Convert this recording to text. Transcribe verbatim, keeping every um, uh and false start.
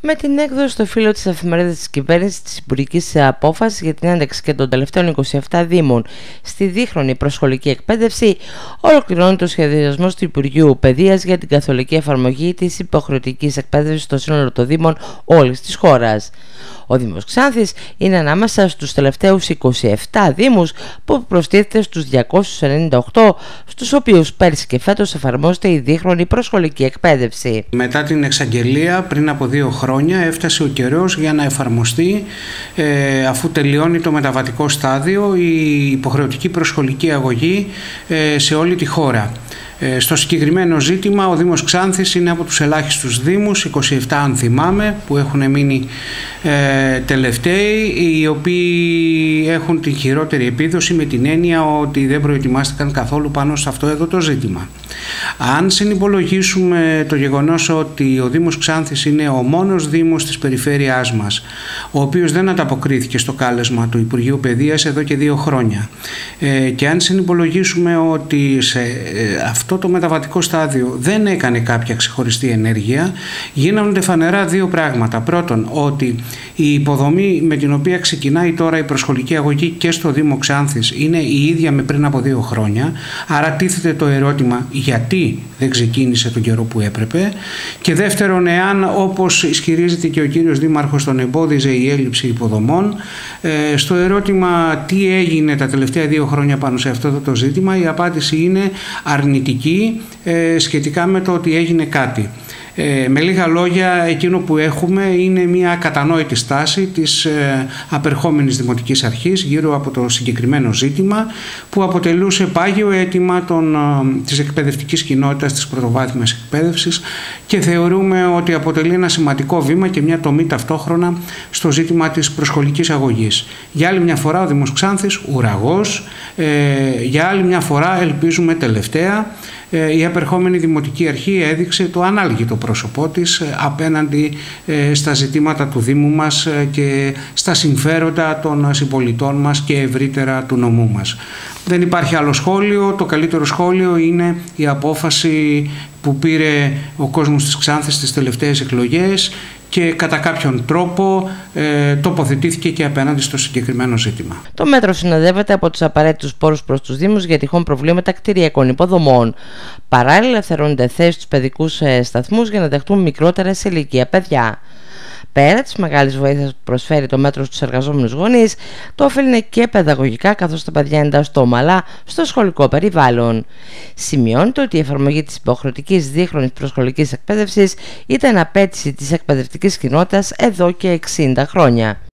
Με την έκδοση στο φύλλο της εφημερίδας της κυβέρνησης της υπουργικής απόφασης για την ένταξη και των τελευταίων είκοσι επτά δήμων στη δίχρονη προσχολική εκπαίδευση, ολοκληρώνεται ο σχεδιασμός του Υπουργείου Παιδείας για την καθολική εφαρμογή της υποχρεωτικής εκπαίδευσης στο σύνολο των δήμων όλης της χώρας. Ο Δήμος Ξάνθης είναι ανάμεσα στους τελευταίους είκοσι επτά δήμους που προστίθεται στους διακόσιους ενενήντα οκτώ, στους οποίους πέρσι και φέτος εφαρμόζεται η δίχρονη προσχολική εκπαίδευση. Μετά την εξαγγελία πριν από δύο χρόνια έφτασε ο καιρός για να εφαρμοστεί, ε, αφού τελειώνει το μεταβατικό στάδιο, η υποχρεωτική προσχολική αγωγή ε, σε όλη τη χώρα. Στο συγκεκριμένο ζήτημα ο Δήμος Ξάνθης είναι από τους ελάχιστους δήμους, είκοσι επτά αν θυμάμαι, που έχουν μείνει ε, τελευταίοι, οι οποίοι έχουν την χειρότερη επίδοση, με την έννοια ότι δεν προετοιμάστηκαν καθόλου πάνω σε αυτό εδώ το ζήτημα. Αν συνυπολογίσουμε το γεγονός ότι ο Δήμος Ξάνθης είναι ο μόνος δήμος της περιφέρειάς μας, ο οποίος δεν ανταποκρίθηκε στο κάλεσμα του Υπουργείου Παιδείας εδώ και δύο χρόνια, ε, και αν συνυπολογίσουμε ότι σε ε, αυτό το μεταβατικό στάδιο δεν έκανε κάποια ξεχωριστή ενέργεια, γίνονται φανερά δύο πράγματα. Πρώτον, ότι η υποδομή με την οποία ξεκινάει τώρα η προσχολική αγωγή και στο Δήμο Ξάνθης είναι η ίδια με πριν από δύο χρόνια, άρα τίθεται το ερώτημα γιατί δεν ξεκίνησε τον καιρό που έπρεπε, και δεύτερον, εάν όπως ισχυρίζεται και ο κύριος Δήμαρχος τον εμπόδιζε η έλλειψη υποδομών, ε, στο ερώτημα τι έγινε τα τελευταία δύο χρόνια πάνω σε αυτό το ζήτημα, η απάντηση είναι αρνητική ε, σχετικά με το ότι έγινε κάτι. Ε, με λίγα λόγια, εκείνο που έχουμε είναι μια κατανόητη στάση της ε, απερχόμενης Δημοτικής Αρχής γύρω από το συγκεκριμένο ζήτημα, που αποτελούσε πάγιο αίτημα των, ε, της εκπαιδευτικής κοινότητας της πρωτοβάθμιας εκπαίδευσης, και θεωρούμε ότι αποτελεί ένα σημαντικό βήμα και μια τομή ταυτόχρονα στο ζήτημα της προσχολικής αγωγής. Για άλλη μια φορά ο Δήμος Ξάνθης ουραγός, ε, για άλλη μια φορά ελπίζουμε τελευταία, η απερχόμενη Δημοτική Αρχή έδειξε το ανάλγητο πρόσωπό της απέναντι στα ζητήματα του Δήμου μας και στα συμφέροντα των συμπολιτών μας και ευρύτερα του νομού μας. Δεν υπάρχει άλλο σχόλιο. Το καλύτερο σχόλιο είναι η απόφαση που πήρε ο κόσμος της Ξάνθης στις τελευταίες εκλογές και κατά κάποιον τρόπο ε, τοποθετήθηκε και απέναντι στο συγκεκριμένο ζήτημα. Το μέτρο συνοδεύεται από τους απαραίτητους πόρους προς τους Δήμους για τυχόν προβλήματα κτηριακών υποδομών. Παράλληλα, ελευθερώνονται θέσεις στους παιδικούς ε, σταθμούς για να δεχτούν μικρότερα σε ηλικία παιδιά. Πέρα της μεγάλης βοήθειας που προσφέρει το μέτρο στους εργαζόμενους γονείς, το ωφέλει και παιδαγωγικά, καθώς τα παιδιά εντάσσονται ομαλά στο σχολικό περιβάλλον. Σημειώνεται ότι η εφαρμογή της υποχρεωτικής δίχρονης προσχολικής εκπαίδευσης ήταν απέτηση της εκπαιδευτικής κοινότητας εδώ και εξήντα χρόνια.